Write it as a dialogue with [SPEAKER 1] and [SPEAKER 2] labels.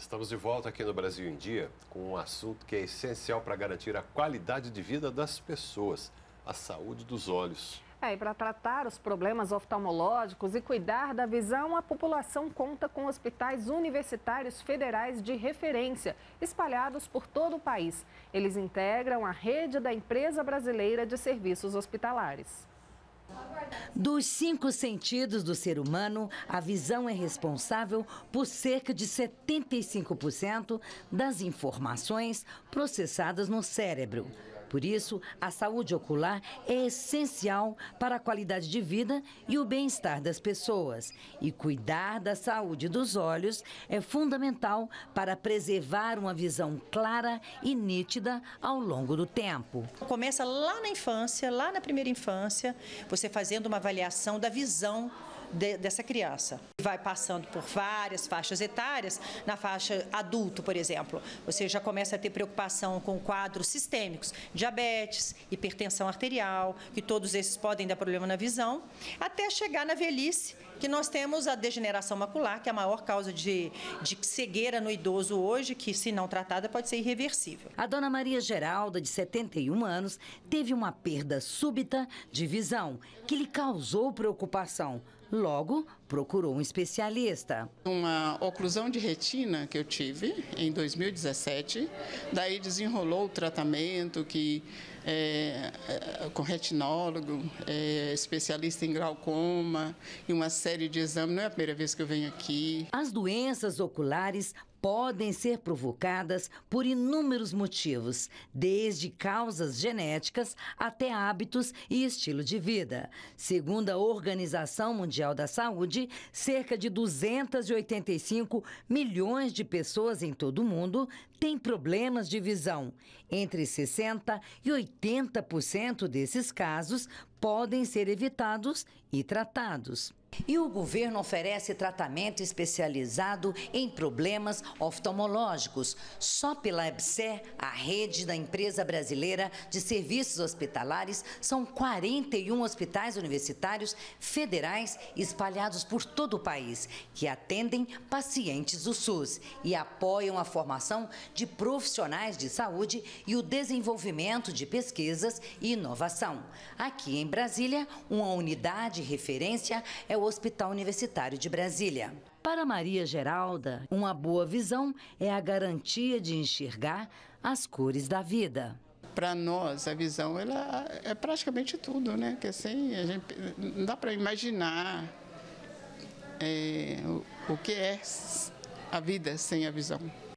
[SPEAKER 1] Estamos de volta aqui no Brasil em Dia com um assunto que é essencial para garantir a qualidade de vida das pessoas, a saúde dos olhos.
[SPEAKER 2] E para tratar os problemas oftalmológicos e cuidar da visão, a população conta com hospitais universitários federais de referência, espalhados por todo o país. Eles integram a rede da Empresa Brasileira de Serviços Hospitalares.
[SPEAKER 3] Dos 5 sentidos do ser humano, a visão é responsável por cerca de 75% das informações processadas no cérebro. Por isso, a saúde ocular é essencial para a qualidade de vida e o bem-estar das pessoas. E cuidar da saúde dos olhos é fundamental para preservar uma visão clara e nítida ao longo do tempo.
[SPEAKER 4] Começa lá na infância, lá na primeira infância, você fazendo uma avaliação da visão dessa criança. Vai passando por várias faixas etárias. Na faixa adulto, por exemplo, você já começa a ter preocupação com quadros sistêmicos, diabetes, hipertensão arterial, que todos esses podem dar problema na visão, até chegar na velhice, que nós temos a degeneração macular, que é a maior causa de cegueira no idoso hoje, que se não tratada pode ser irreversível.
[SPEAKER 3] A dona Maria Geralda, de 71 anos, teve uma perda súbita de visão, que lhe causou preocupação. Logo, procurou um especialista.
[SPEAKER 5] Uma oclusão de retina que eu tive em 2017, daí desenrolou o tratamento com retinólogo, especialista em glaucoma e uma série de exames. Não é a primeira vez que eu venho aqui.
[SPEAKER 3] As doenças oculares podem ser provocadas por inúmeros motivos, desde causas genéticas até hábitos e estilo de vida. Segundo a Organização Mundial da Saúde, cerca de 285 milhões de pessoas em todo o mundo têm problemas de visão. Entre 60% e 80% desses casos podem ser evitados e tratados. E o governo oferece tratamento especializado em problemas oftalmológicos. Só pela EBSER, a rede da Empresa Brasileira de Serviços Hospitalares, são 41 hospitais universitários federais espalhados por todo o país, que atendem pacientes do SUS e apoiam a formação de profissionais de saúde e o desenvolvimento de pesquisas e inovação. Aqui em Brasília, uma unidade de referência é o Hospital Universitário de Brasília. Para Maria Geralda, uma boa visão é a garantia de enxergar as cores da vida.
[SPEAKER 5] Para nós, a visão ela é praticamente tudo, né? Que assim, a gente não dá para imaginar o que é a vida sem a visão.